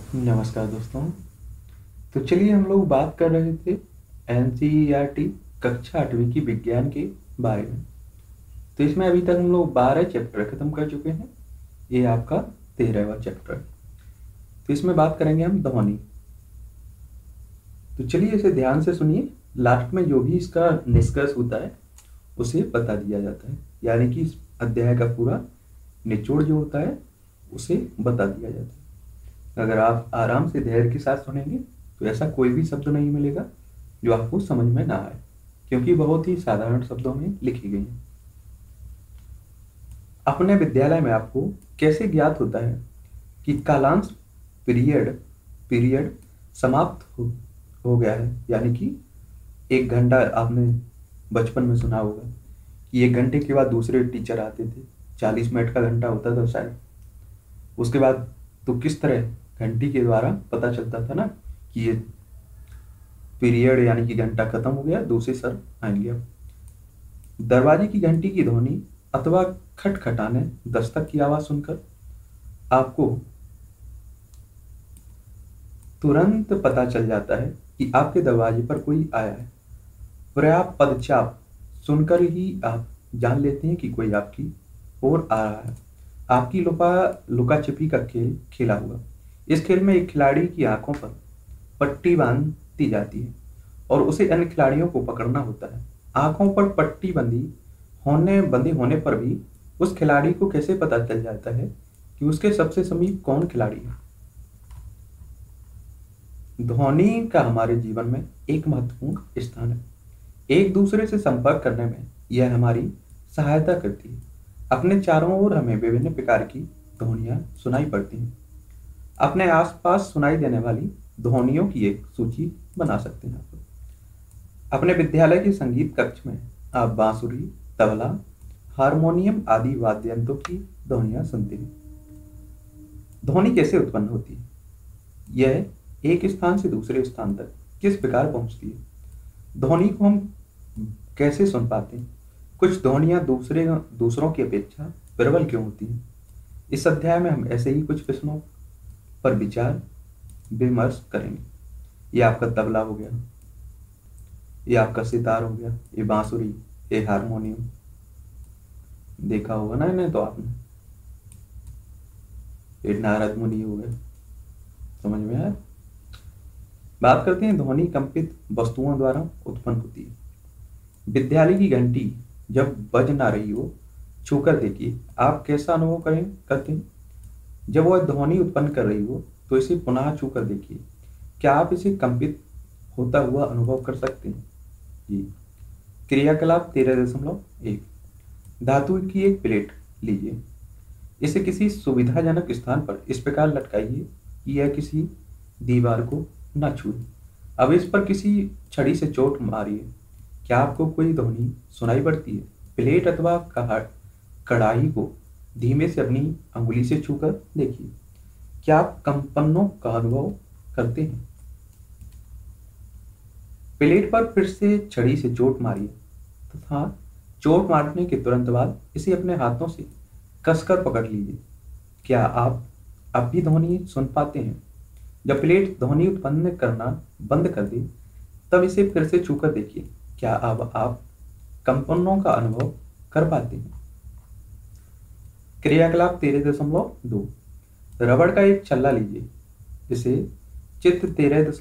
नमस्कार दोस्तों। तो चलिए हम लोग बात कर रहे थे एनसीईआरटी कक्षा 8वीं की विज्ञान के बारे में। तो इसमें अभी तक हम लोग 12 चैप्टर खत्म कर चुके हैं। ये आपका 13वां चैप्टर है। तो इसमें बात करेंगे हम ध्वनि। तो चलिए इसे ध्यान से सुनिए। लास्ट में जो भी इसका निष्कर्ष होता है उसे बता दिया जाता है, यानी कि इस अध्याय का पूरा निचोड़ जो होता है उसे बता दिया जाता है। अगर आप आराम से धैर्य के साथ सुनेंगे तो ऐसा कोई भी शब्द नहीं मिलेगा जो आपको समझ में ना आए, क्योंकि बहुत ही साधारण शब्दों में लिखी गई है। अपने विद्यालय में आपको कैसे ज्ञात होता है कि कालांश पीरियड पीरियड समाप्त हो गया है, यानी कि 1 घंटा आपने बचपन में सुना होगा कि 1 घंटे के बाद दूसरे टीचर आते थे। 40 मिनट का घंटा होता था शायद। उसके बाद तो किस तरह घंटी के द्वारा पता चलता था ना कि ये पीरियड यानी कि घंटा खत्म हो गया, दूसरे सर आएंगे अब। दरवाजे की घंटी की ध्वनि अथवा खटखटाने दस्तक की आवाज सुनकर आपको तुरंत पता चल जाता है कि आपके दरवाजे पर कोई आया है। पर्याप्त पदचाप सुनकर ही आप जान लेते हैं कि कोई आपकी ओर आ रहा है। आपकी लुका छिपी का खेल खेला हुआ। इस खेल में एक खिलाड़ी की आंखों पर पट्टी बांधी जाती है और उसे अन्य खिलाड़ियों को पकड़ना होता है। आंखों पर पट्टी बंदी होने पर भी उस खिलाड़ी को कैसे पता चल जाता है कि उसके सबसे समीप कौन खिलाड़ी है। ध्वनि का हमारे जीवन में एक महत्वपूर्ण स्थान है। एक दूसरे से संपर्क करने में यह हमारी सहायता करती है। अपने चारों ओर हमें विभिन्न प्रकार की ध्वनियां सुनाई पड़ती हैं। अपने आसपास सुनाई देने वाली ध्वनियों की एक सूची बना सकते हैं आप। अपने विद्यालय के संगीत कक्ष में आप बांसुरी, तबला, हारमोनियम आदि वाद्य यंत्रों की ध्वनियां सुनते हैं। ध्वनि कैसे उत्पन्न होती है? यह एक स्थान से दूसरे स्थान तक किस प्रकार पहुंचती है? ध्वनि को हम कैसे सुन पाते हैं? कुछ ध्वनियां दूसरों की अपेक्षा प्रबल क्यों होती हैं? इस अध्याय में हम ऐसे ही कुछ प्रश्नों पर विचार विमर्श करेंगे। ये आपका तबला हो गया, ये आपका सितार हो गया, ये बांसुरी, ये हारमोनियम। देखा होगा ना इन्हें तो आपने। ये नारद मुनि हो गए। समझ में आया? बात करते हैं ध्वनि कंपित वस्तुओं द्वारा उत्पन्न होती है। विद्यालय की घंटी जब बज ना रही हो, छूकर देखिए, आप कैसा अनुभव करते हैं। जब वह ध्वनि उत्पन्न कर रही हो तो इसे पुनः छूकर देखिए, क्या आप इसे कंपित होता हुआ अनुभव कर सकते हैं? जी। क्रियाकलाप 13.1। धातु की एक प्लेट लीजिए। इसे किसी सुविधाजनक स्थान पर इस प्रकार लटकाइए कि यह किसी दीवार को न छूए। अब इस पर किसी छड़ी से चोट मारिए। क्या आपको कोई ध्वनि सुनाई पड़ती है? प्लेट अथवा कढ़ाई को धीमे से अपनी अंगुली से छूकर देखिए, क्या आप कंपनों का अनुभव करते हैं? प्लेट पर फिर से छड़ी से चोट मारिए तथा चोट मारने के तुरंत बाद इसे अपने हाथों से कसकर पकड़ लीजिए। क्या आप अब भी ध्वनि सुन पाते हैं? जब प्लेट ध्वनि उत्पन्न करना बंद कर दे तब इसे फिर से छूकर देखिए, क्या अब आप कंपनों का अनुभव कर पाते हैं? क्रियाकलाप 13.2। रबड़ का एक छल्ला लीजिए। इसे चित्र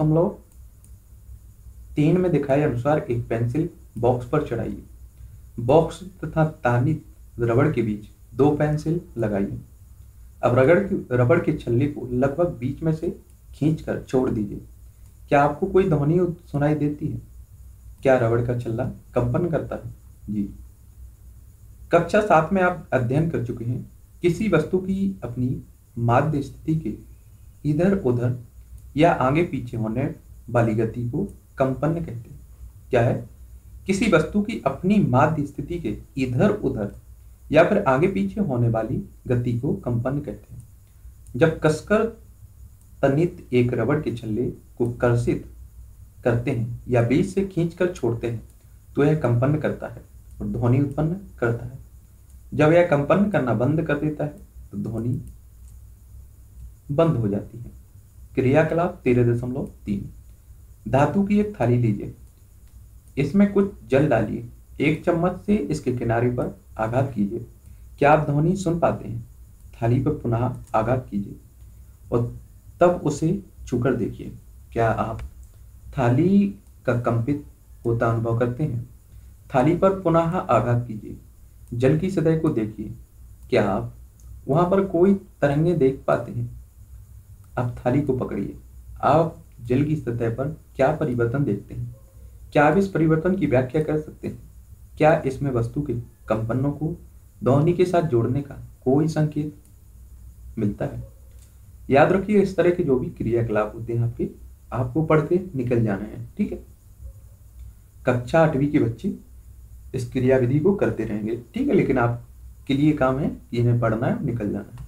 13.3 में दिखाए अनुसार एक पेंसिल बॉक्स पर चढ़ाइए। बॉक्स तथा तानित रबड़ के बीच 2 पेंसिल लगाइए। अब रबड़ के छल्ले को लगभग बीच में से खींचकर छोड़ दीजिए। क्या आपको कोई ध्वनि सुनाई देती है? क्या रबड़ का छल्ला कंपन करता है? जी। कक्षा 7 में आप अध्ययन कर चुके हैं। किसी वस्तु की अपनी माध्य स्थिति के इधर उधर या आगे पीछे होने वाली गति को कंपन कहते हैं। क्या है? किसी वस्तु की अपनी माध्य स्थिति के इधर उधर या फिर आगे पीछे होने वाली गति को कंपन कहते हैं। जब कसकर तनित एक रबड़ के छल्ले को कर्षित करते हैं या बीच से खींचकर छोड़ते हैं तो यह कंपन करता है और ध्वनि उत्पन्न करता है। जब यह कंपन करना बंद कर देता है तो ध्वनि बंद हो जाती है। क्रियाकलाप 13.3। धातु की एक थाली लीजिए, इसमें कुछ जल डालिए, एक चम्मच से इसके किनारे पर आघात कीजिए। क्या आप ध्वनि सुन पाते हैं? थाली पर पुनः आघात कीजिए और तब उसे छूकर देखिए। क्या आप थाली का कंपित होता अनुभव करते हैं? थाली पर पुनः आघात कीजिए, जल की सतह को देखिए। क्या आप वहां पर कोई तरंगे देख पाते हैं? अब थाली को पकड़िए, आप जल की सतह पर क्या परिवर्तन देखते हैं? क्या आप इस परिवर्तन की व्याख्या कर सकते हैं? क्या इसमें वस्तु के कंपनों को ध्वनि के साथ जोड़ने का कोई संकेत मिलता है? याद रखिए, इस तरह के जो भी क्रियाकलाप होते हैं आपके, आपको पढ़ के निकल जाना है। ठीक है, कक्षा 8वीं के बच्चे इस क्रियाविधि को करते रहेंगे। ठीक है, लेकिन आपके लिए काम है कि इन्हें पढ़ना है, निकल जाना है।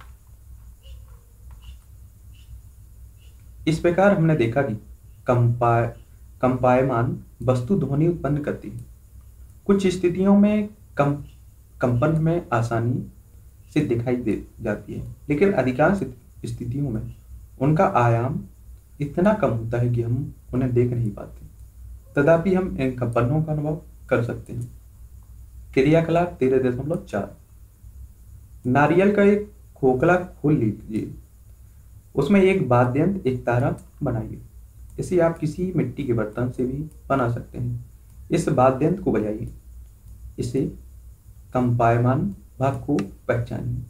इस प्रकार हमने देखा कि कंपायमान वस्तु ध्वनि उत्पन्न करती है। कुछ स्थितियों में कंपन में आसानी से दिखाई दे जाती है, लेकिन अधिकांश स्थितियों में उनका आयाम इतना कम होता है कि हम उन्हें देख नहीं पाते। तथापि हम इन कंपनों का अनुभव कर सकते हैं। क्रियाकलाप 13.4। नारियल का एक खोखला खोल लीजिए, उसमें एक वाद्य यंत्र, एक तारा बनाइए। इसे आप किसी मिट्टी के बर्तन से भी बना सकते हैं। इस वाद्य यंत्र को बजाइए, इसे कंपायमान भाग को पहचानिए।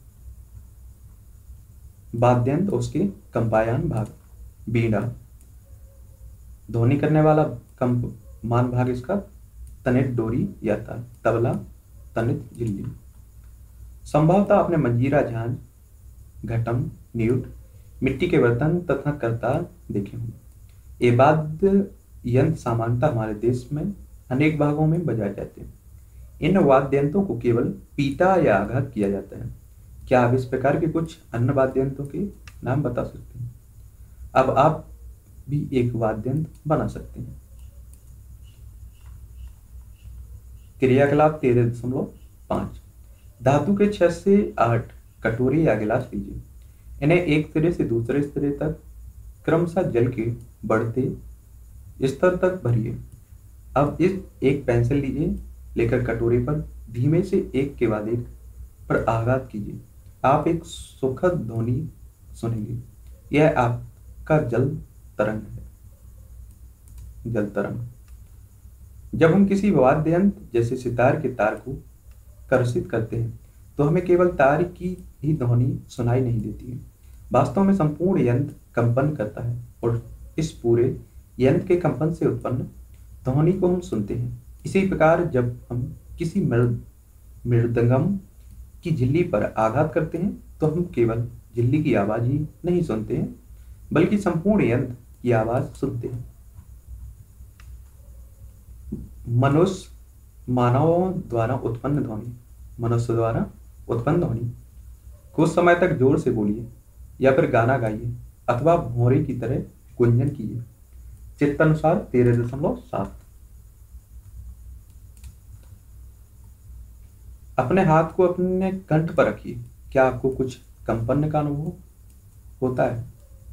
वाद्य यंत्र, उसके कंपायमान भाग। बीड़ा, ध्वनि करने वाला कंपमान भाग इसका तनित डोरी या तार। तबला, तनित झिल्ली। संभवतः आपने मंजीरा, झांझ, घटम, न्यूट, मिट्टी के बर्तन तथा करताल देखे होंगे। ये वाद्य यंत्र सामान्यतः हमारे देश में अनेक भागों में बजाए जाते हैं। इन वाद्य यंत्रों को केवल पीटा या आघात किया जाता है। क्या आप इस प्रकार के कुछ अन्य वाद्य यंत्रों के नाम बता सकते हैं? अब आप भी एक वाद्य यंत्र बना सकते हैं। क्रियाकलाप 13.5। धातु के 6 से 8 कटोरे या गिलास लीजिए, इन्हें एक सिरे से दूसरे सिरे तक क्रमशः जल के बढ़ते स्तर तक भरिए। अब इस एक पेंसिल लीजिए, लेकर कटोरे पर धीमे से एक के बाद एक पर आघात कीजिए। आप एक सुखद ध्वनि सुनेंगे। यह आपका जल तरंग है। जल तरंग। जब हम किसी वाद्य यंत्र जैसे सितार के तार को कर्षित करते हैं तो हमें केवल तार की ही ध्वनि सुनाई नहीं देती है, वास्तव में संपूर्ण यंत्र कंपन करता है और इस पूरे यंत्र के कंपन से उत्पन्न ध्वनि को हम सुनते हैं। इसी प्रकार जब हम किसी मृदंगम की झिल्ली पर आघात करते हैं तो हम केवल झिल्ली की आवाज ही नहीं सुनते हैं, बल्कि संपूर्ण यंत्र की आवाज सुनते हैं। मानवों द्वारा उत्पन्न ध्वनि। मनुष्य द्वारा उत्पन्न ध्वनि। कुछ समय तक जोर से बोलिए या फिर गाना गाइए अथवा भौरे की तरह गुंजन कीजिए। चित्तानुसार 13.7। अपने हाथ को अपने कंठ पर रखिए। क्या आपको कुछ कंपन का अनुभव होता है?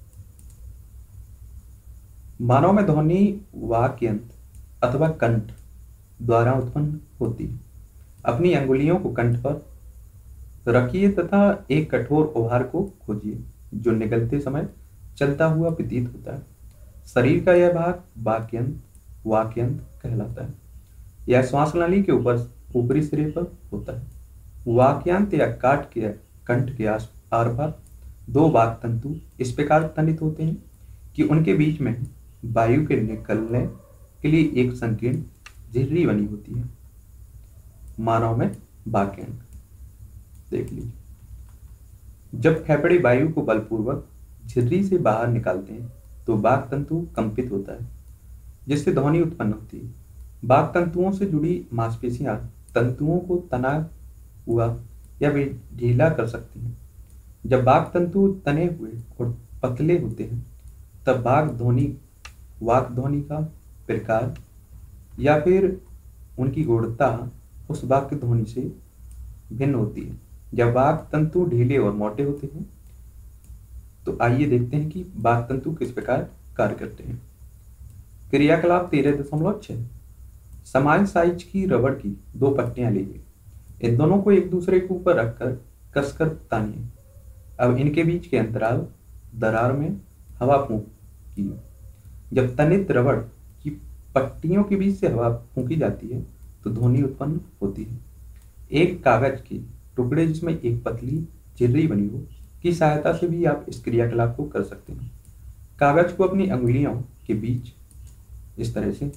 मानव में ध्वनि वाक् यंत्र अथवा कंठ द्वारा उत्पन्न होती है। अपनी अंगुलियों को कंठ पर रखिए तथा एक कठोर ओभार को खोजिए जो निकलते समय चलता हुआ प्रतीत होता है। शरीर का यह भाग वाक् यंत्र कहलाता है। यह श्वास नली के ऊपरी सिरे पर होता है। वाक्यांत या कंठ के आर पार 2 वाक् तंतु इस प्रकार तनित होते हैं कि उनके बीच में वायु के निकलने के लिए एक संकीर्ण झिर्री बनी होती है। मानव में वाक्यांत देख लीजिए। जब फेफड़े वायु को बलपूर्वक झिर्री से बाहर निकालते हैं तो वाक् तंतु कंपित होता है, जिससे ध्वनि उत्पन्न होती है। वाक् तंतुओं से जुड़ी मांसपेशियां तंतुओं को तना हुआ या भी ढीला कर सकती हैं। जब वाक् तंतु तने हुए और पतले होते हैं तब वाक् ध्वनि का प्रकार या फिर उनकी गूढ़ता उस वाक्य ध्वनि से भिन्न होती है। जब वाक् तंतु ढीले और मोटे होते हैं तो आइए देखते हैं कि वाक तंतु किस प्रकार कार्य करते हैं। क्रियाकलाप 13.6। समान साइज की रबड़ की दो पट्टियां लीजिए। इन दोनों को एक दूसरे के ऊपर रखकर कसकर तानिए। अब इनके बीच के अंतराल दरार में हवा फूंकिए। जब तनित रबड़ की पट्टियों के बीच से हवा फूंकी जाती है तो ध्वनि उत्पन्न होती है। एक कागज के टुकड़े जिसमें एक पतली झिर्री बनी हो की सहायता से भी आप इस क्रियाकलाप को कर सकते हैं। कागज को अपनी अंगुलियों के बीच इस तरह से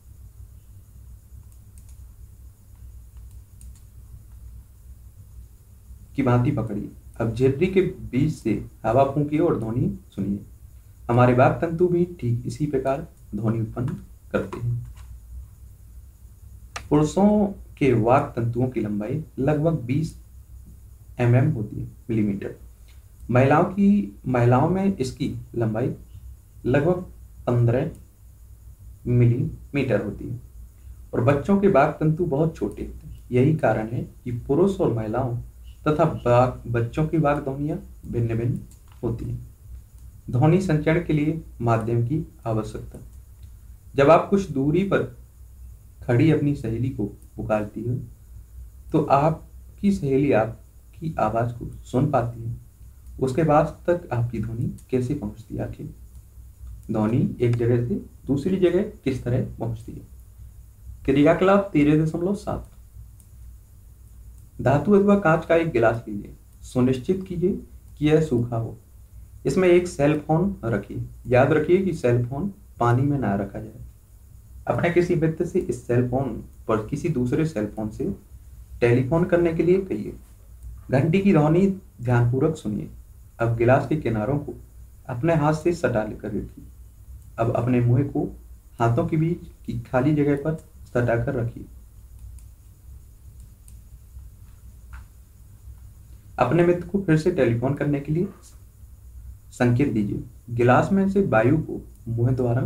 की भांति पकड़िए। अब झिर्री के बीच से हवा फूंकिए और ध्वनि सुनिए। हमारे वाक तंतु भी ठीक इसी प्रकार ध्वनि उत्पन्न करते हैं। पुरुषों के वाक तंतुओं की लंबाई लगभग 20 mm होती है, मिलीमीटर। महिलाओं में इसकी लंबाई लगभग 15 मिलीमीटर होती है और बच्चों के वाक तंतु बहुत छोटे होते हैं। यही कारण है कि पुरुष और महिलाओं तथा बच्चों की वाक ध्वनियां भिन्न भिन्न होती हैं। ध्वनि संचरण के लिए माध्यम की आवश्यकता। जब आप कुछ दूरी पर खड़ी अपनी सहेली को पुकारती हो तो आपकी सहेली आपकी आवाज को सुन पाती है। उसके बाद तक आपकी ध्वनि कैसे पहुंचती है? आखिर ध्वनि एक जगह से दूसरी जगह किस तरह पहुंचती है? क्रियाकलाप 13.7। धातु अथवा कांच का एक गिलास लीजिए। सुनिश्चित कीजिए कि यह सूखा हो। इसमें एक सेल फोन रखिए। याद रखिए कि सेल फोन पानी में ना रखा जाए। अपने किसी मित्र से इस सेल फोन पर किसी दूसरे सेल फोन से टेलीफोन करने के लिए कहिए। घंटी की ध्वनि ध्यानपूर्वक सुनिए। अब गिलास के किनारों को अपने हाथ से सटा कर रखिए। अब अपने मुंह को हाथों के बीच की खाली जगह पर सटाकर रखिए। अपने मित्र को फिर से टेलीफोन करने के लिए संकेत दीजिए। गिलास में से वायु को मुंह द्वारा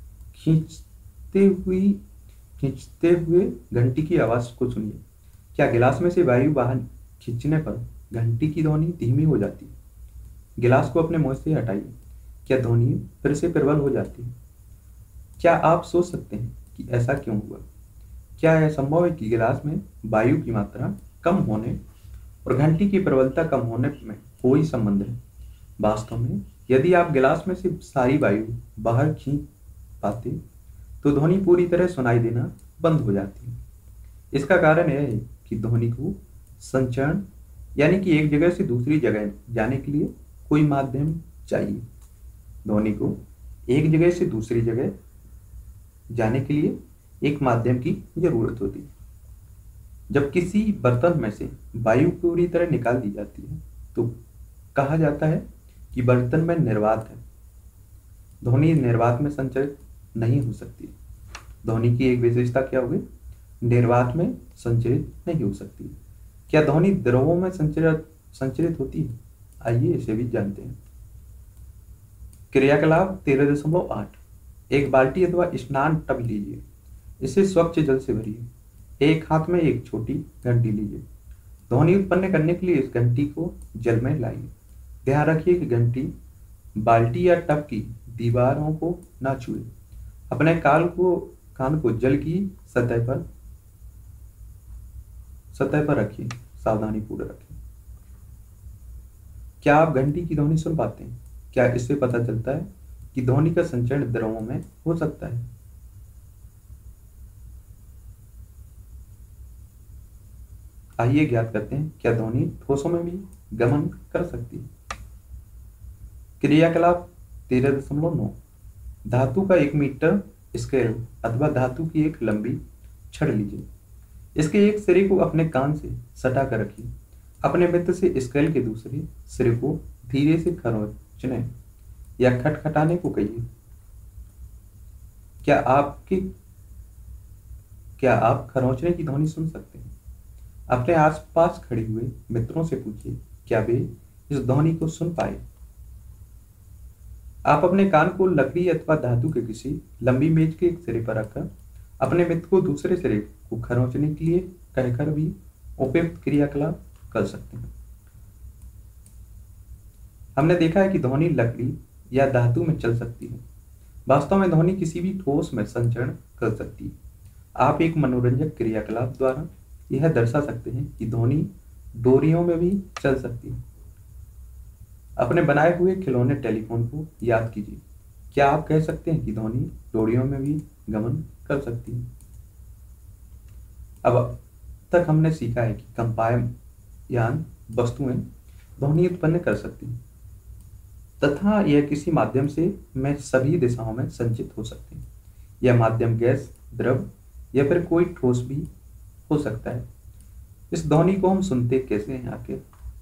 खींचते हुए घंटी की आवाज को सुनिए। क्या गिलास में से वायु बाहर खींचने पर घंटी की ध्वनि धीमी हो जाती है? गिलास को अपने मुंह से हटाइए। क्या ध्वनि फिर से प्रबल हो जाती है? क्या आप सोच सकते हैं कि ऐसा क्यों हुआ? क्या यह संभव है कि गिलास में वायु की मात्रा कम होने और घंटी की प्रबलता कम होने में कोई संबंध है? वास्तव में यदि आप गिलास में से सारी वायु बाहर खींच पाते तो ध्वनि पूरी तरह सुनाई देना बंद हो जाती है। इसका कारण यह है कि ध्वनि को संचरण यानी कि एक जगह से दूसरी जगह जाने के लिए कोई माध्यम चाहिए। ध्वनि को एक जगह से दूसरी जगह जाने के लिए एक माध्यम की जरूरत होती है। जब किसी बर्तन में से वायु पूरी तरह निकाल दी जाती है तो कहा जाता है कि बर्तन में निर्वात है। ध्वनि निर्वात में संचरित नहीं हो सकती। ध्वनि की एक विशेषता क्या होगी? निर्वात में संचरित नहीं हो सकती। क्या ध्वनि द्रवों में संचरित होती है? आइए इसे भी जानते हैं। क्रियाकलाप 13.8। एक बाल्टी अथवा स्नान टब लीजिए। इसे स्वच्छ जल से भरिए। एक हाथ में एक छोटी घंटी लीजिए। ध्वनि उत्पन्न करने के लिए इस घंटी को जल में लाइए। ध्यान रखिए कि घंटी बाल्टी या टब की दीवारों को ना छुए। अपने कान को जल की सतह पर रखिए। सावधानी पूर्वक रखिए। क्या आप घंटी की ध्वनि सुन पाते हैं? क्या इससे पता चलता है कि ध्वनि का संचरण द्रवों में हो सकता है? आइए ज्ञात करते हैं, क्या ध्वनि ठोसों में भी गमन कर सकती है? क्रियाकलाप 13.9। धातु का 1 मीटर स्केल अथवा धातु की एक लंबी छड़ लीजिए। इसके एक सिरे को अपने कान से सटा कर रखिए। अपने मित्र से स्केल के दूसरे सिरे को धीरे से खरोंचने या खटखटाने को कहिए। क्या आप खरोंचने की ध्वनि सुन सकते हैं? अपने आसपास खड़े हुए मित्रों से पूछिए, क्या वे इस ध्वनि को सुन पाए? आप अपने कान को लकड़ी अथवा धातु के किसी लंबी मेज के एक सिरे पर रखकर अपने मित्र को दूसरे सिरे को खरोंचने के लिए कहकर भी उपयुक्त क्रियाकलाप कर सकते हैं। हमने देखा है कि ध्वनि लकड़ी या धातु में चल सकती है। वास्तव में ध्वनि किसी भी ठोस में संचरण कर सकती है। आप एक मनोरंजक क्रियाकलाप द्वारा यह दर्शा सकते हैं कि ध्वनि डोरियों में भी चल सकती है। अपने बनाए हुए खिलौने टेलीफोन को याद कीजिए। क्या आप कह सकते हैं कि ध्वनि डोरियों में भी गमन कर सकती है? अब तक हमने सीखा है कि कंपायमान वस्तुएं ध्वनि उत्पन्न कर सकती हैं तथा यह किसी माध्यम से में सभी दिशाओं में संचित हो सकते हैं। यह माध्यम गैस, द्रव या फिर कोई ठोस भी हो सकता है। इस ध्वनि को हम सुनते कैसे हैं आखिर?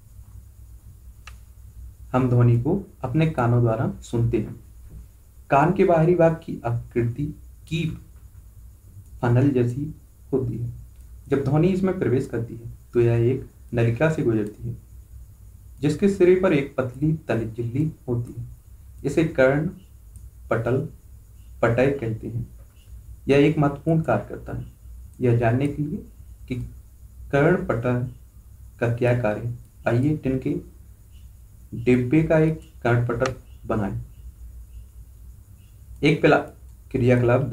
हम ध्वनि को अपने कानों द्वारा सुनते हैं। कान के बाहरी भाग की आकृति की फनल जैसी होती है। जब ध्वनि इसमें प्रवेश करती है तो यह एक नलिका से गुजरती है जिसके सिरे पर एक पतली तली झिल्ली होती है। इसे कर्ण पटल पटय कहते हैं। यह एक महत्वपूर्ण कार्य करता है। यह जानने के लिए कि कर्ण पटल का क्या कार्य है, आइए टिन के डिब्बे का एक कर्ण पटल बनाएं। एक क्रियाकलाप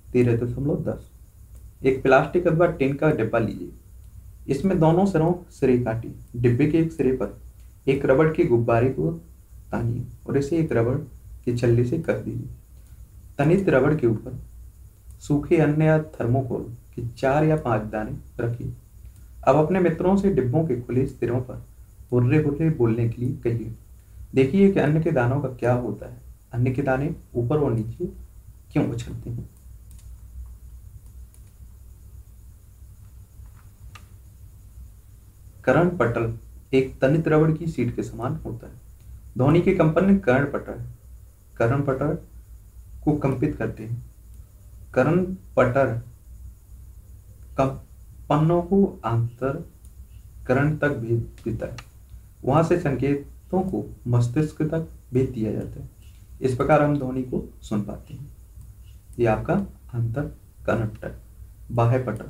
13.10। एक प्लास्टिक अथवा टिन का डिब्बा लीजिए। इसमें दोनों सिरे काटिए। डिब्बे के एक सिरे पर एक रबड़ के गुब्बारे को तानिए और इसे एक रबड़ के छल्ले से कस दीजिए। तनित रबड़ के ऊपर सूखे अन्य या थर्मोकोल के 4 या 5 दाने रखिए। अब अपने मित्रों से डिब्बों के खुले सिरों पर हुर्रे हुर्रे बोलने के लिए कहिए। देखिए कि अन्न के दानों का क्या होता है। अन्न के दाने ऊपर और नीचे क्यों उछलते हैं? कर्ण पटल एक तनित रबड़ की सीट के समान होता है। ध्वनि के कंपन कर्ण पटल को कंपित करते हैं। कर्ण पटल कंपनों को आंतर कर्ण तक भेज देता है। वहां से संकेतों को मस्तिष्क तक भेज दिया जाता है। इस प्रकार हम ध्वनि को सुन पाते हैं। ये आपका आंतर कर्ण बाह्य पटल।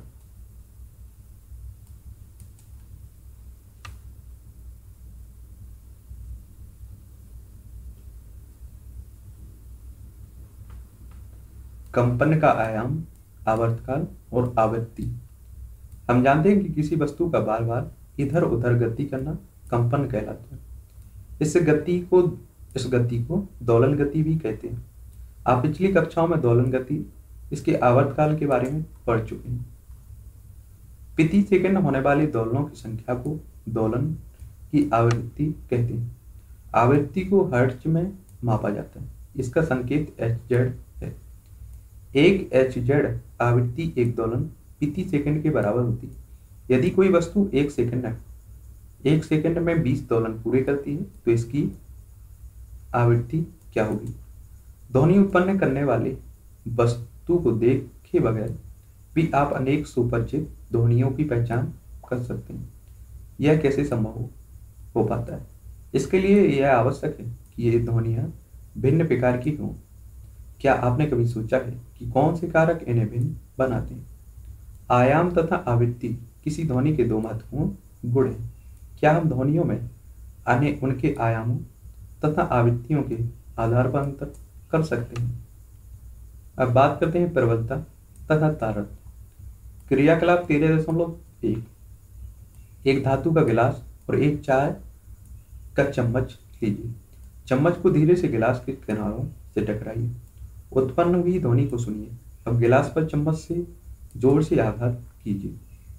कंपन का आयाम, आवर्तकाल और आवृत्ति। हम जानते हैं कि किसी वस्तु का बार बार इधर उधर गति करना कंपन कहलाता है। इस गति को दोलन गति भी कहते हैं। आप पिछली कक्षाओं में दोलन गति, इसके आवर्तकाल के बारे में पढ़ चुके हैं। प्रति सेकंड होने वाले दोलनों की संख्या को दोलन की आवृत्ति कहते हैं। आवृत्ति को हर्ट्ज में मापा जाता है। इसका संकेत hz है। एक hz आवृत्ति एक दोलन प्रति सेकंड के बराबर होती है। यदि कोई वस्तु एक सेकंड में 20 दोलन पूरे करती है तो इसकी आवृत्ति क्या होगी? ध्वनि उत्पन्न करने वाले वस्तु को देखे बगैर भी आप अनेक सुपरिचित ध्वनियों की पहचान कर सकते हैं। यह कैसे संभव हो पाता है? इसके लिए यह आवश्यक है कि ये ध्वनियाँ भिन्न प्रकार की हों। क्या आपने कभी सोचा है कि कौन से कारक इन्हें भिन्न बनाते हैं? आयाम तथा आवृत्ति किसी ध्वनि के दो महत्वपूर्ण गुण हैं। क्या हम ध्वनियों में उनके आयामों तथा आवृत्तियों के आधार पर अंतर कर सकते हैं? अब बात करते हैं प्रबलता तथा तारतम्य। क्रियाकलाप 13.1। एक धातु का गिलास और एक चाय का चम्मच लीजिए। चम्मच को धीरे से गिलास के किनारों से टकराइए। उत्पन्न हुई ध्वनि को सुनिए। अब गिलास पर चम्मच से जोर से आघात कीजिए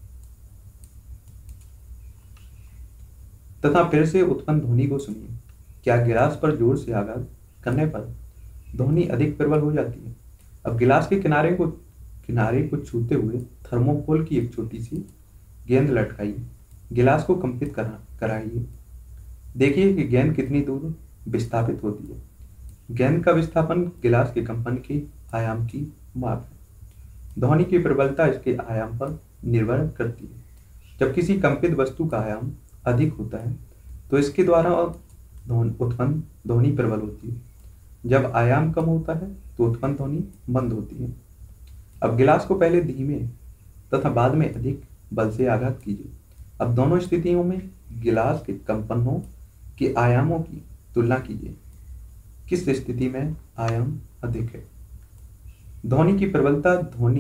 तथा फिर से उत्पन्न ध्वनि को सुनिए। क्या गिलास पर जोर से आघात करने पर ध्वनि अधिक प्रबल हो जाती है? अब गिलास के किनारे को छूते हुए थर्मोकोल की एक छोटी सी गेंद लटकाइए। गिलास को कंपित कराइए। देखिए कि गेंद कितनी दूर विस्थापित होती है। गेंद का विस्थापन गिलास के कंपन के आयाम की माप है। ध्वनि की प्रबलता इसके आयाम पर निर्भर करती है। जब किसी कंपित वस्तु का आयाम अधिक होता है तो इसके द्वारा उत्पन्न ध्वनि प्रबल होती है। जब आयाम कम होता है तो उत्पन्न ध्वनि मंद होती है। अब गिलास को पहले धीमे तथा बाद में अधिक बल से आघात कीजिए। अब दोनों स्थितियों में गिलास के कंपनों के आयामों की तुलना कीजिए, किस स्थिति में आयाम अधिक है। ध्वनि की प्रबलता ध्वनि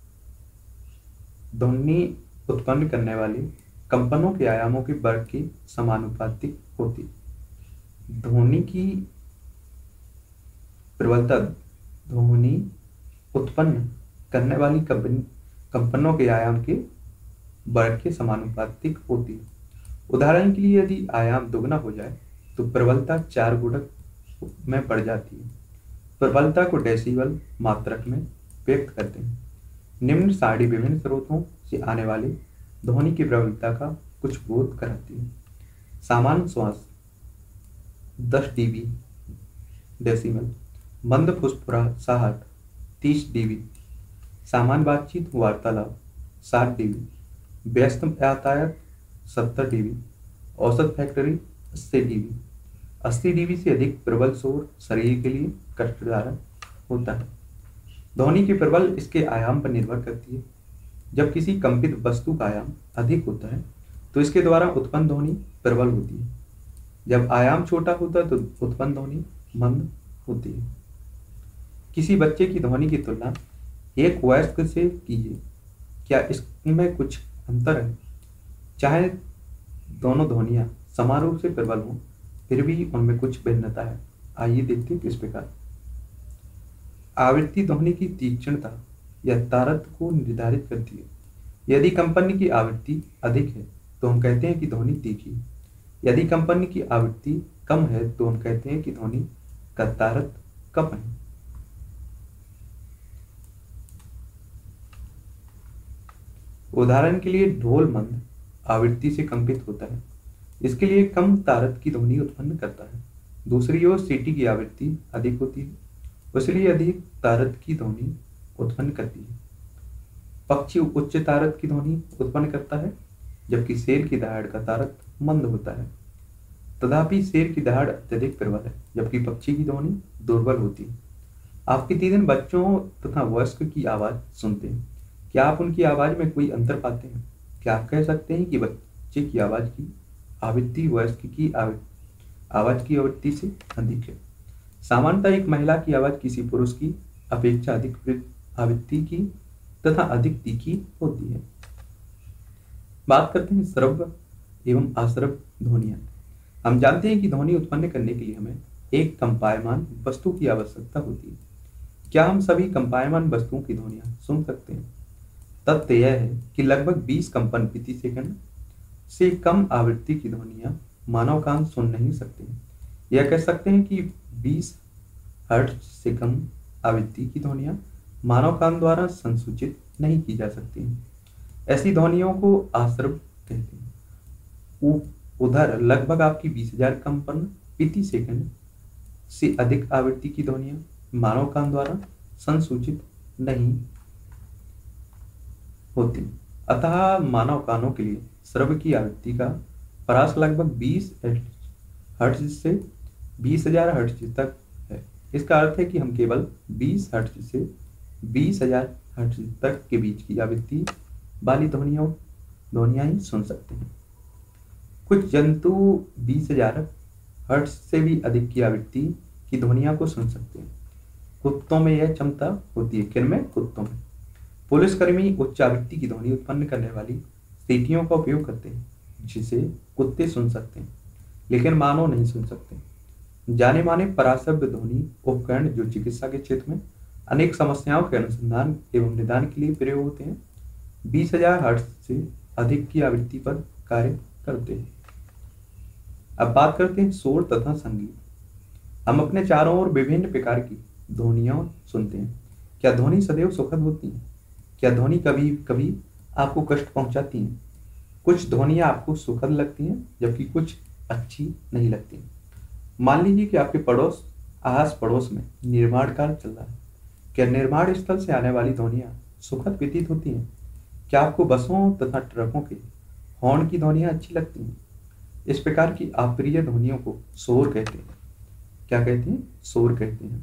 ध्वनि उत्पन्न करने वाले कंपनों के आयामों के वर्ग के समानुपातिक होती है। ध्वनि की प्रबलता ध्वनि उत्पन्न करने वाली कंपनों के आयाम के वर्ग के समानुपातिक होती है। उदाहरण के लिए यदि आयाम दुगना हो जाए तो प्रबलता 4 गुणक में बढ़ जाती है। प्रबलता को डेसिबल मात्रक में व्यक्त करते हैं। निम्न सारणी विभिन्न स्रोतों से आने वाले ध्वनि की प्रबलता का कुछ बोध कराती है। सामान्य श्वास 10 dB डेसिबल, मंद फुसफुसाहट 30 dB, सामान्य बातचीत वार्तालाप 60 dB, व्यस्त यातायात 70 dB, औसत फैक्ट्री 80 dB। 80 dB से अधिक प्रबल शोर शरीर के लिए कष्टदायक होता है। ध्वनि की प्रबल इसके आयाम पर निर्भर करती है। जब किसी कंपित वस्तु का आयाम अधिक होता है तो इसके द्वारा उत्पन्न ध्वनि प्रबल होती है। जब आयाम छोटा होता है तो उत्पन्न ध्वनि मंद होती है। किसी बच्चे की ध्वनि की तुलना एक वयस्क से कीजिए, क्या इसमें कुछ अंतर है? चाहे दोनों ध्वनियां समान रूप से प्रबल हों, फिर भी उनमें कुछ भिन्नता है। आइए देखते हैं किस प्रकार। आवृत्ति ध्वनि की तीक्ष्णता या तारतम्य को निर्धारित करती है। यदि कंपन की आवृत्ति अधिक है तो हम कहते हैं कि ध्वनि तीखी है। यदि कंपन की आवृत्ति कम है तो हम कहते हैं कि ध्वनि का तारतम्य कम है। उदाहरण के लिए ढोल मंद आवृत्ति से कंपित होता है, इसके लिए कम तारतम्य की ध्वनि उत्पन्न करता है। दूसरी ओर सीटी की आवृत्ति अधिक होती है, इसलिए अधिक तारतम्य की ध्वनि उत्पन्न करती है। पक्षी उच्च तारतम्य की ध्वनि उत्पन्न करता है, जबकि शेर की दहाड़ का तारतम्य मंद होता है। तथापि शेर की दहाड़ अत्यधिक प्रबल है, जबकि पक्षी की ध्वनि दुर्बल होती है। आप प्रतिदिन बच्चों तथा वयस्क की आवाज सुनते हैं, क्या आप उनकी आवाज में कोई अंतर पाते हैं? क्या आप कह सकते हैं कि बच्चे की आवाज की आवृत्ति वयस्क की आवाज की आवृत्ति से अधिक है? सामान्यतः एक महिला की आवाज किसी पुरुष की अपेक्षा अधिक आवृत्ति की तथा अधिक तीखी होती है। बात करते हैं श्रव्य एवं अश्रव्य ध्वनियां। हम जानते हैं कि ध्वनि उत्पन्न करने के लिए हमें एक कंपायमान वस्तु की आवश्यकता होती है। क्या हम सभी कंपायमान वस्तुओं की ध्वनियां सुन सकते हैं? तथ्य यह है कि लगभग 20 कंपन प्रति सेकंड से कम आवृत्ति की ध्वनियां मानव कान सुन नहीं सकते हैं। यह कह सकते हैं कि 20 हर्ट्ज से कम आवृत्ति की ध्वनियां मानव कान द्वारा संसूचित नहीं की जा सकती हैं। ऐसी ध्वनियों को अश्रव्य कहते हैं। उधर लगभग आपकी 20,000 कंपन प्रति सेकंड से अधिक आवृत्ति की ध्वनियां मानव कान द्वारा संसूचित नहीं होती। अतः मानव कानों के लिए श्रव्य की आवृत्ति का परास लगभग 20 हर्ट्ज से 20,000 हर्ट्ज तक है। इसका अर्थ है कि हम केवल 20 हर्ट्ज से 20,000 हर्ट्ज तक के बीच की आवृत्ति वाली ध्वनियां ही सुन सकते हैं। कुछ जंतु 20,000 हर्ट्ज से भी अधिक की आवृत्ति की ध्वनियां को सुन सकते हैं। कुत्तों में यह क्षमता होती है। किनमें? कुत्तों में। पुलिसकर्मी उच्च आवृत्ति की ध्वनि उत्पन्न करने वाली सीटियों का उपयोग करते हैं, जिसे कुत्ते सुन सकते हैं लेकिन मानव नहीं सुन सकते। जाने माने पराश्रव्य ध्वनि उपकरण जो चिकित्सा के क्षेत्र में अनेक समस्याओं के अनुसंधान एवं निदान के लिए प्रयोग होते हैं, 20,000 हर्ट्ज से अधिक की आवृत्ति पर कार्य करते हैं। अब बात करते हैं शोर तथा संगीत। हम अपने चारों ओर विभिन्न प्रकार की ध्वनियां सुनते हैं। क्या ध्वनि सदैव सुखद होती है? क्या ध्वनि कभी कभी आपको कष्ट पहुंचाती है? कुछ ध्वनियां आपको सुखद लगती हैं जबकि कुछ अच्छी नहीं लगती। मान लीजिए कि आपके आस पड़ोस में निर्माण कार्य चल रहा है। क्या निर्माण स्थल से आने वाली ध्वनियां सुखद प्रतीत होती हैं? क्या आपको बसों तथा ट्रकों के हॉर्न की ध्वनियां अच्छी लगती हैं? इस प्रकार की अप्रिय ध्वनियों को शोर कहते हैं। क्या कहते हैं? शोर कहते हैं।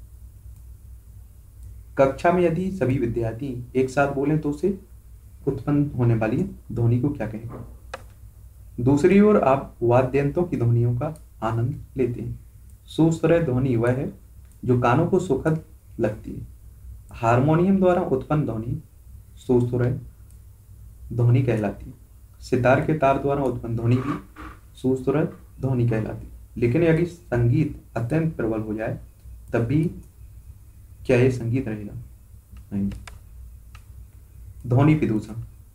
कक्षा में यदि सभी विद्यार्थी एक साथ बोलें तो उसे उत्पन्न होने वाली ध्वनि को क्या कहेंगे? दूसरी ओर आप वाद्य यंत्रों की ध्वनियों का आनंद लेते हैं। सुस्वर ध्वनि वह है जो कानों को सुखद लगती है। हारमोनियम द्वारा उत्पन्न ध्वनि सुस्वर ध्वनि कहलाती है। सितार के तार द्वारा उत्पन्न ध्वनि भी सुस्वर ध्वनि कहलाती है। लेकिन यदि संगीत अत्यंत प्रबल हो जाए तब भी क्या ये संगीत रहेगा? नहीं। ध्वनि प्रदूषण।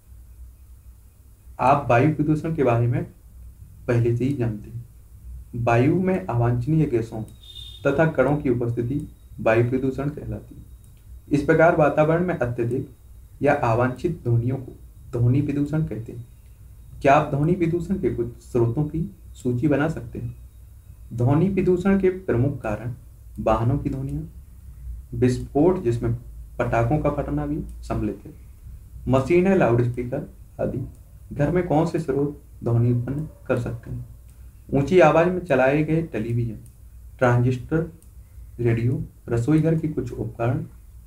आप वायु प्रदूषण के बारे में पहले से ही जानते हैं। वायु में अवांछनीय गैसों तथा कणों की उपस्थिति वायु प्रदूषण कहलाती है। इस प्रकार वातावरण में अत्यधिक या अवांछित ध्वनियों को ध्वनि प्रदूषण कहते हैं। क्या आप ध्वनि प्रदूषण के कुछ स्रोतों की सूची बना सकते हैं? ध्वनि प्रदूषण के प्रमुख कारण वाहनों की ध्वनियाँ, विस्फोट जिसमें पटाखों का फटना भी सम्मिलित है, मशीनें, लाउडस्पीकर आदि। घर में कौन से स्रोत ध्वनि उत्पन्न कर सकते हैं? ऊंची आवाज में चलाए गए टेलीविजन, ट्रांजिस्टर, रेडियो, रसोई घर के कुछ उपकरण,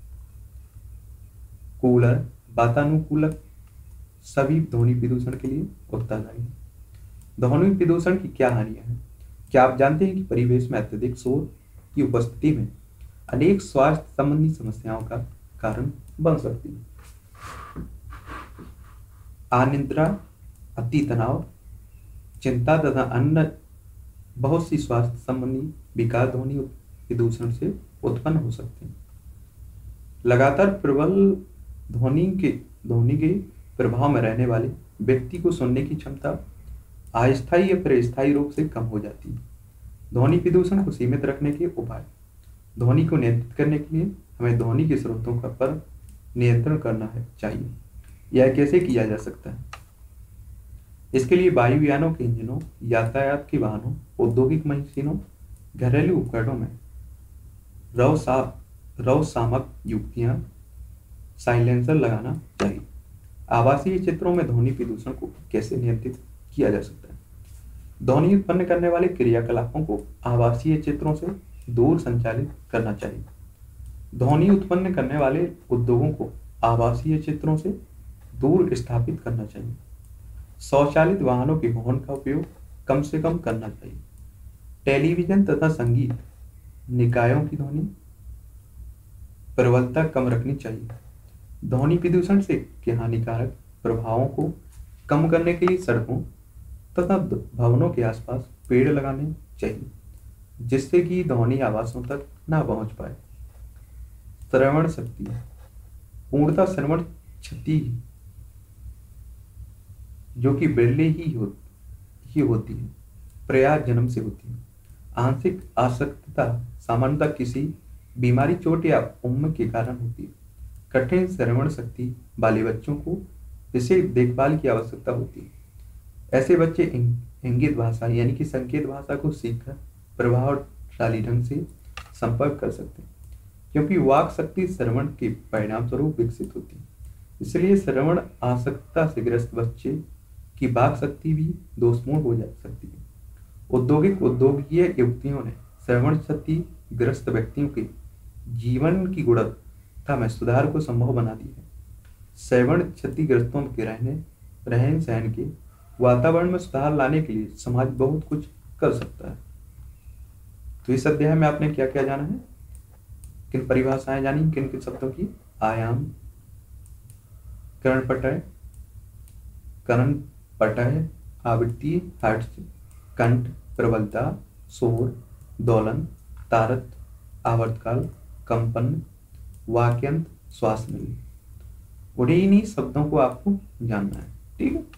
कूलर, वातानुकूलक सभी ध्वनि प्रदूषण के लिए उत्तरदायी हैं। ध्वनि प्रदूषण की क्या हानियां हैं? क्या आप जानते हैं कि परिवेश में अत्यधिक शोर की उपस्थिति में अनेक स्वास्थ्य संबंधी समस्याओं का कारण बन सकती है? अनिद्रा, अति तनाव, चिंता तथा अन्य बहुत सी स्वास्थ्य संबंधी विकार ध्वनि प्रदूषण से उत्पन्न हो सकते हैं। लगातार प्रबल ध्वनि के प्रभाव में रहने वाले व्यक्ति को सुनने की क्षमता अस्थायी या फिर स्थायी रूप से कम हो जाती है। ध्वनि प्रदूषण को सीमित रखने के उपाय। ध्वनि को नियंत्रित करने के लिए हमें ध्वनि के स्रोतों का पर नियंत्रण करना चाहिए। यह कैसे किया जा सकता है? इसके लिए वायुयानों के इंजनों, यातायात के वाहनों, औद्योगिक मशीनों, घरेलू उपकरणों में रवसामक युक्तियां साइलेंसर लगाना चाहिए। आवासीय क्षेत्रों में ध्वनि प्रदूषण को कैसे नियंत्रित किया जा सकता है? ध्वनि उत्पन्न करने वाले क्रियाकलापों को आवासीय क्षेत्रों से दूर संचालित करना चाहिए। ध्वनि उत्पन्न करने वाले उद्योगों को आवासीय क्षेत्रों से दूर स्थापित करना चाहिए। स्वचालित वाहनों के हॉर्न का उपयोग कम से कम करना चाहिए। टेलीविजन तथा संगीत निकायों की ध्वनि प्रबलता कम रखनी चाहिए। ध्वनि प्रदूषण से के हानिकारक प्रभावों को कम करने के लिए सड़कों तथा भवनों के आसपास पेड़ लगाने चाहिए, जिससे कि ध्वनि आवासों तक ना पहुंच पाए। श्रवण शक्ति। पूर्णतः श्रवण क्षति जो कि बिरले ही होती है, प्रयास जन्म से होती है। आंशिक आसक्तता सामान्यतः किसी बीमारी, चोट या उम्र के कारण होती है। कठिन श्रवण शक्ति वाले बच्चों को विशेष देखभाल की आवश्यकता होती है। ऐसे बच्चे इंगित भाषा यानी कि संकेत भाषा को सीखकर प्रभावशाली ढंग से संपर्क कर सकते हैं, क्योंकि वाक शक्ति श्रवण के परिणाम स्वरूप विकसित होती है। इसलिए श्रवण आसक्तता से ग्रस्त बच्चे की वाक शक्ति भी दोषपूर्ण हो जा सकती है। औद्योगिक युक्तियों ने श्रवण शक्ति ग्रस्त व्यक्तियों के जीवन की गुणवत्ता में सुधार को संभव बना दिया है। श्रवण क्षतिग्रस्तों के रहन सहन के वातावरण में सुधार लाने के लिए समाज बहुत कुछ कर सकता है। तो इस अध्याय में आपने क्या क्या जाना है? किन परिभाषाएं जानी, किन किन शब्दों की? आयाम, कर्ण-पटय, आवृत्ति, हर्ट्ज, कंठ, प्रबलता, शोर, दोलन, तारत, आवर्तकाल, कंपन, वाक्यंत, श्वास नली। उन्हीं शब्दों को आपको जानना है। ठीक है,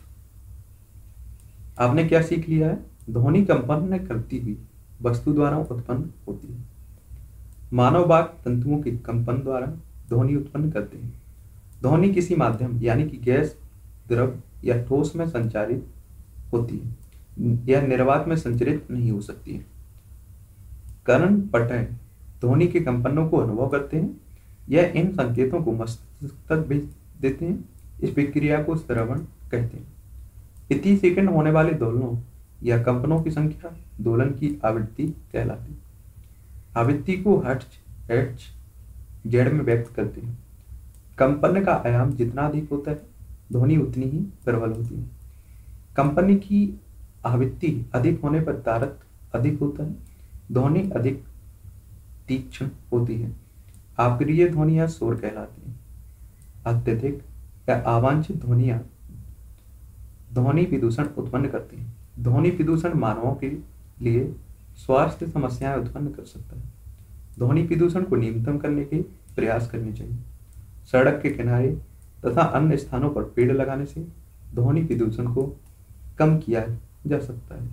आपने क्या सीख लिया है? ध्वनि कंपन करती हुई वस्तु द्वारा उत्पन्न होती है। मानव वाक तंतुओं के कंपन द्वारा ध्वनि उत्पन्न करते हैं। ध्वनि किसी माध्यम यानी कि गैस, द्रव या ठोस में संचारित होती है, यह निर्वात में संचरित नहीं हो सकती है। कर्ण पटय ध्वनि के कंपनों को अनुभव करते हैं। यह इन संकेतों को मस्तिष्क तक भेज देते हैं। इस प्रक्रिया को श्रवण कहते हैं। प्रति सेकंड होने वाले दोलनों या कंपनों की संख्या दोलन की आवृत्ति कहलाती है। आवृत्ति को हर्ट्ज जेड में व्यक्त करते हैं। कंपन का आयाम जितना अधिक होता है, ध्वनि उतनी ही प्रबल होती है। कंपन की आवृत्ति अधिक होने पर तारत अधिक होता है, ध्वनि अधिक तीक्ष्ण होती है। अप्रिय ध्वनियां शोर कहलाती हैं। अत्यधिक या अवांछित ध्वनियां ध्वनि प्रदूषण उत्पन्न करती हैं। ध्वनि प्रदूषण मानवों के लिए स्वास्थ्य समस्याएं उत्पन्न कर सकता है। ध्वनि प्रदूषण को न्यूनतम करने के प्रयास करने चाहिए। सड़क के किनारे तथा अन्य स्थानों पर पेड़ लगाने से ध्वनि प्रदूषण को कम किया जा सकता है।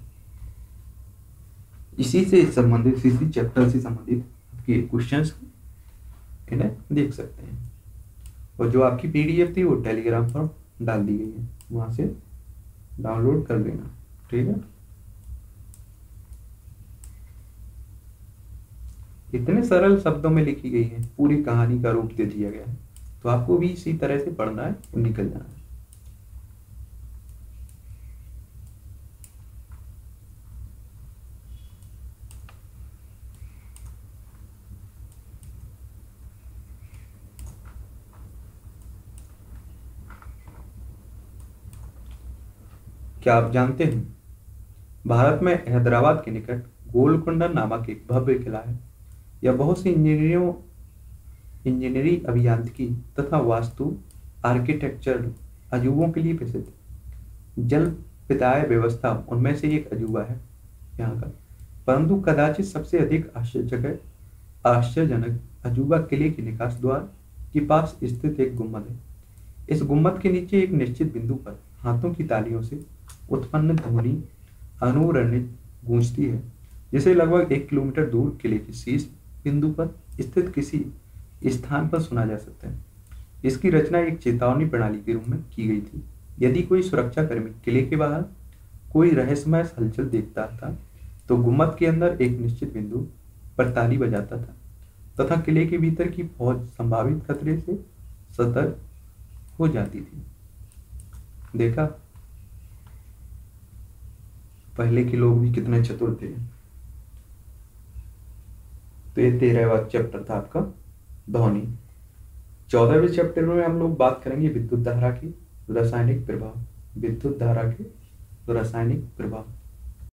इसी से संबंधित, इसी चैप्टर से संबंधित आपके क्वेश्चंस इन्हें देख सकते हैं। और जो आपकी पीडीएफ थी वो टेलीग्राम पर डाल दी गई है, वहां से डाउनलोड कर लेना। ठीक है, इतने सरल शब्दों में लिखी गई है, पूरी कहानी का रूप दे दिया गया है, तो आपको भी इसी तरह से पढ़ना है और निकल जाना है। क्या आप जानते हैं, भारत में हैदराबाद के निकट गोलकुंडा नामक एक भव्य किला है। यह बहुत सी इंजीनियरिंग, अभियांत्रिकी तथा वास्तु आर्किटेक्चर अजूबों के लिए प्रसिद्ध है। जल विद्युत व्यवस्था उनमें से एक अजूबा है यहाँ का। परंतु कदाचित सबसे अधिक आश्चर्यजनक अजूबा किले के निकास द्वार के पास स्थित एक गुम्बद है। इस गुम्बद के नीचे एक निश्चित बिंदु पर हाथों की तालियों से उत्पन्न ध्वनि अनुरणित गूंजती है, जिसे लगभग 1 किलोमीटर दूर किले के शीर्ष बिंदु पर स्थित किसी स्थान पर सुना जा सकता है। इसकी रचना एक चेतावनी प्रणाली के रूप में की गई थी। यदि कोई सुरक्षाकर्मी किले के बाहर कोई रहस्यमय हलचल देखता था तो गुम्बद के अंदर एक निश्चित बिंदु पर ताली बजाता था तथा किले के भीतर की फौज संभावित खतरे से सतर्क हो जाती थी। देखा, पहले के लोग भी कितने चतुर थे। तो ये 13वां चैप्टर था आपका ध्वनि। 14वें चैप्टर में हम लोग बात करेंगे विद्युत धारा की रासायनिक प्रभाव। विद्युत धारा के रासायनिक प्रभाव।